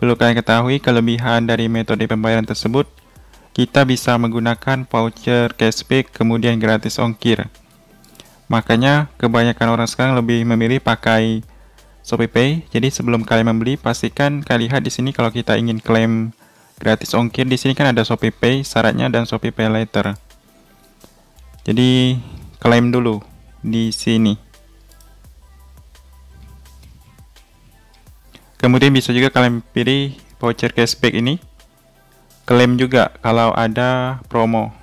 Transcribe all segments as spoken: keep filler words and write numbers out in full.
Perlu kalian ketahui kelebihan dari metode pembayaran tersebut, kita bisa menggunakan voucher cashback kemudian gratis ongkir. Makanya kebanyakan orang sekarang lebih memilih pakai ShopeePay. Jadi sebelum kalian membeli, pastikan kalian lihat di sini kalau kita ingin klaim gratis ongkir, di sini kan ada ShopeePay syaratnya dan ShopeePay Later. Jadi klaim dulu di sini. Kemudian bisa juga kalian pilih voucher cashback ini. Klaim juga kalau ada promo.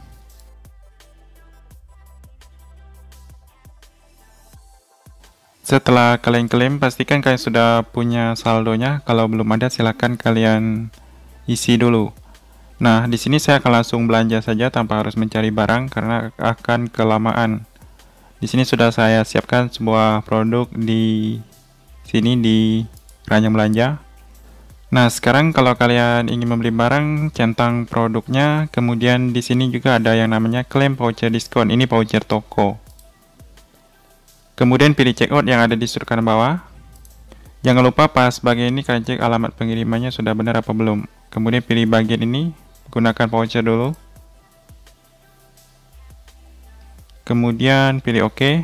Setelah kalian klaim, pastikan kalian sudah punya saldonya. Kalau belum ada, silakan kalian isi dulu. Nah, di sini saya akan langsung belanja saja tanpa harus mencari barang karena akan kelamaan. Di sini sudah saya siapkan sebuah produk di sini di keranjang belanja. Nah, sekarang kalau kalian ingin membeli barang, centang produknya. Kemudian di sini juga ada yang namanya klaim voucher diskon. Ini voucher toko. Kemudian pilih checkout yang ada di sudut kanan bawah. Jangan lupa pas bagian ini kalian cek alamat pengirimannya sudah benar apa belum. Kemudian pilih bagian ini, gunakan voucher dulu. Kemudian pilih OK.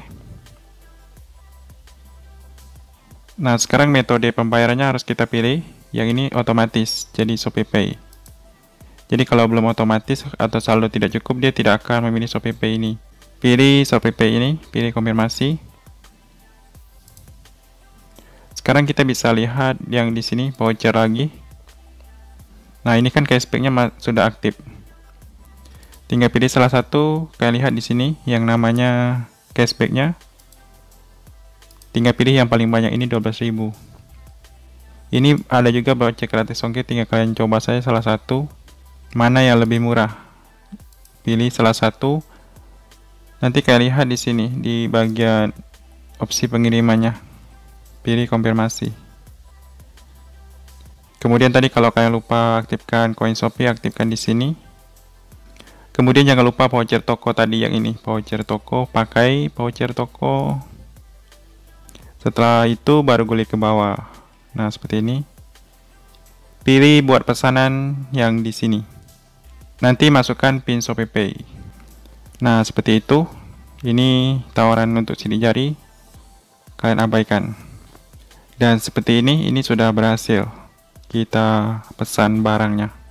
Nah, sekarang metode pembayarannya harus kita pilih. Yang ini otomatis, jadi ShopeePay. Jadi kalau belum otomatis atau saldo tidak cukup, dia tidak akan memilih ShopeePay ini. Pilih ShopeePay ini, pilih konfirmasi. Sekarang kita bisa lihat yang di sini voucher lagi. Nah, ini kan cashbacknya sudah aktif. Tinggal pilih salah satu, kalian lihat di sini yang namanya cashbacknya. Tinggal pilih yang paling banyak ini dua belas ribu. Ini ada juga voucher gratis ongkir, tinggal kalian coba saja salah satu. Mana yang lebih murah? Pilih salah satu. Nanti kalian lihat di sini di bagian opsi pengirimannya. Pilih konfirmasi. Kemudian tadi kalau kalian lupa aktifkan koin Shopee, aktifkan di sini. Kemudian jangan lupa voucher toko tadi yang ini, voucher toko, pakai voucher toko. Setelah itu baru gulir ke bawah. Nah, seperti ini. Pilih buat pesanan yang di sini. Nanti masukkan pin ShopeePay. Nah, seperti itu. Ini tawaran untuk sidik jari. Kalian abaikan. Dan seperti ini, ini sudah berhasil kita pesan barangnya.